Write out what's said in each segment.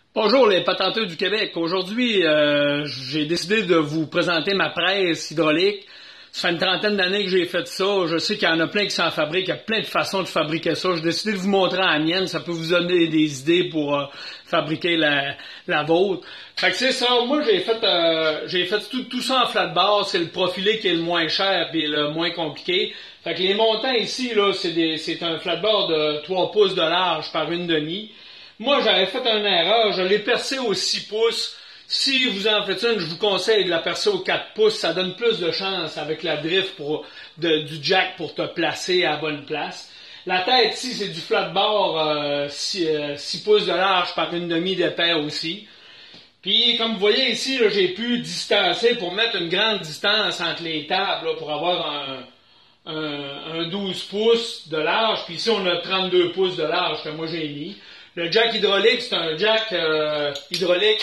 Bonjour les patenteux du Québec. Aujourd'hui, j'ai décidé de vous présenter ma presse hydraulique. Ça fait une trentaine d'années que j'ai fait ça. Je sais qu'il y en a plein qui s'en fabriquent. Il y a plein de façons de fabriquer ça. J'ai décidé de vous montrer la mienne. Ça peut vous donner des idées pour fabriquer la vôtre. Fait que c'est ça. Moi, j'ai fait tout ça en flat bar. C'est le profilé qui est le moins cher et le moins compliqué. Fait que les montants ici, là, c'est un flat bar de 3 pouces de large par 1,5. Moi, j'avais fait une erreur, je l'ai percé au 6 pouces. Si vous en faites une, je vous conseille de la percer au 4 pouces. Ça donne plus de chance avec la drift du jack pour te placer à la bonne place. La tête ici, c'est du flat bar 6 pouces de large par 1,5 d'épais aussi. Puis, comme vous voyez ici, j'ai pu distancer pour mettre une grande distance entre les tables là, pour avoir un 12 pouces de large. Puis ici, on a 32 pouces de large que moi j'ai mis. Le jack hydraulique, c'est un jack hydraulique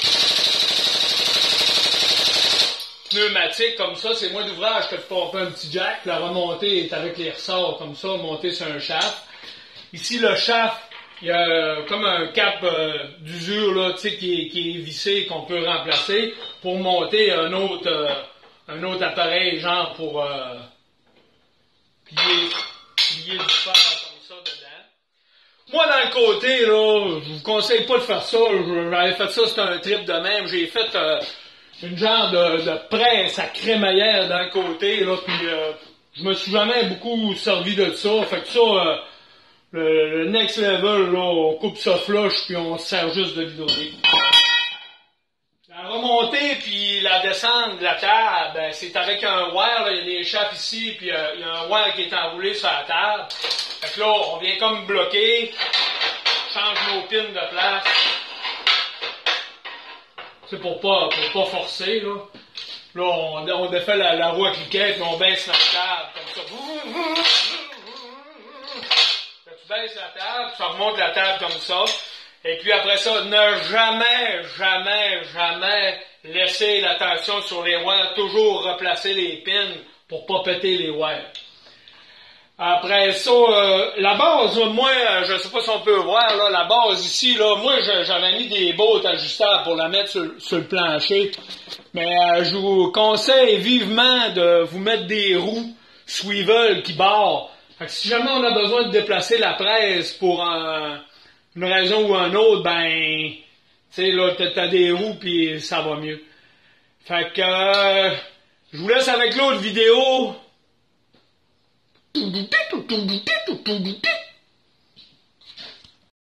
pneumatique comme ça. C'est moins d'ouvrage que de pomper un petit jack. La remontée est avec les ressorts comme ça, monter sur un shaft. Ici, le shaft, il y a comme un cap d'usure là, qui est vissé, qu'on peut remplacer pour monter un autre appareil, genre pour plier du fer comme ça dedans. Moi, dans le côté, là, je vous conseille pas de faire ça. J'avais fait ça, c'était un trip de même. J'ai fait une genre de presse à crémaillère dans le côté, là, puis je me suis jamais beaucoup servi de ça. Fait que ça, le next level, là, on coupe ça flush, puis on se sert juste de l'hydraulique. La remontée puis la descente de la table, ben, c'est avec un wire, là, il y a des échappes ici, puis il y a un wire qui est enroulé sur la table. Fait que là, on vient comme bloquer, change nos pins de place. C'est pour pas forcer, là. Là, on défait la roue à cliquet, puis on baisse notre table, comme ça. Là, tu baisses la table, tu remontes la table comme ça. Et puis après ça, ne jamais laisser l'attention sur les wires, toujours replacer les pins pour pas péter les wires. Après ça, la base, moi, je sais pas si on peut voir, là, la base ici, là, moi, j'avais mis des bottes ajustables pour la mettre sur le plancher. Mais je vous conseille vivement de vous mettre des roues swivel qui barrent. Fait que si jamais on a besoin de déplacer la presse pour une raison ou une autre, ben, tu sais, là, t'as des roues puis ça va mieux. Fait que, je vous laisse avec l'autre vidéo.